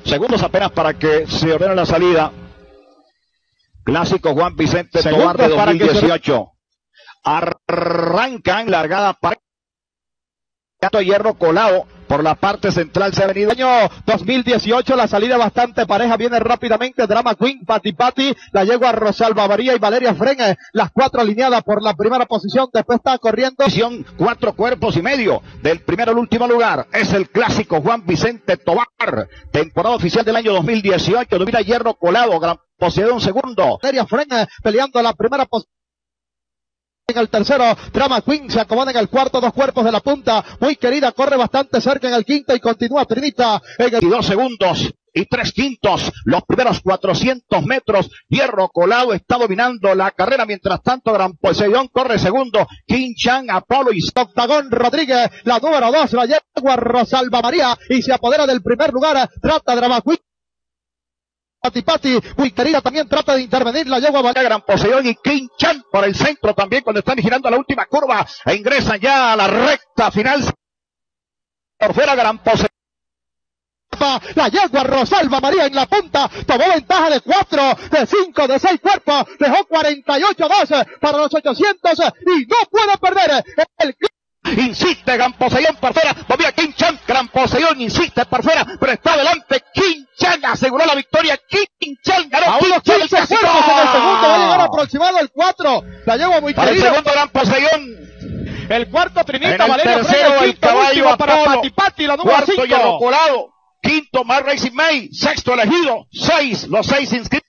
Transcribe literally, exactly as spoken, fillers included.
Segundos apenas para que se ordene la salida. Clásico Juan Vicente Tovar de dos mil dieciocho. Arrancan largada para Hierro Colado por la parte central. Se ha venido año dos mil dieciocho, la salida bastante pareja, viene rápidamente Drama Queen, Pati Pati, la yegua Rosalba María y Valeria Fren, las cuatro alineadas por la primera posición, después está corriendo. Cuatro cuerpos y medio, del primero al último lugar, es el clásico Juan Vicente Tovar, temporada oficial del año dos mil dieciocho, domina Hierro Colado, Gran Poseidón segundo. Valeria Fren peleando la primera posición. En el tercero, Drama Queen se acomoda en el cuarto, dos cuerpos de la punta, muy querida, corre bastante cerca en el quinto y continúa Trinita en el... Y dos segundos y tres quintos, los primeros cuatrocientos metros, Hierro Colado está dominando la carrera, mientras tanto Gran Poseidón corre segundo, King Chan, Apolo y Octagón Rodríguez, la número dos, la yegua Rosalba María, y se apodera del primer lugar, trata Drama Queen. Pati Pati, muy querida, también trata de intervenir la yegua Valeria. Gran Poseidón y King Chan por el centro también cuando están girando la última curva e ingresan ya a la recta final. Por fuera Gran Poseidón. La yegua Rosalba María en la punta, tomó ventaja de cuatro, de cinco, de seis cuerpos, dejó cuarenta y ocho dos para los ochocientos y no puede perder el... Insiste Gran Poseidón por fuera, volvió King Chan, Gran Poseidón insiste por fuera, pero está adelante King Chan, aseguró la victoria, King Chan ganó. A unos quince cuerpos en el segundo, va a llegar aproximado el cuatro, la lleva muy para querida. El segundo Gran Poseidón, el cuarto Trinita, el Valeria tercero Frey, el, el caballo para Pati Pati, la número cuarto cinco. Hierro Colado, quinto Mar Racing May, sexto elegido, seis, los seis inscritos.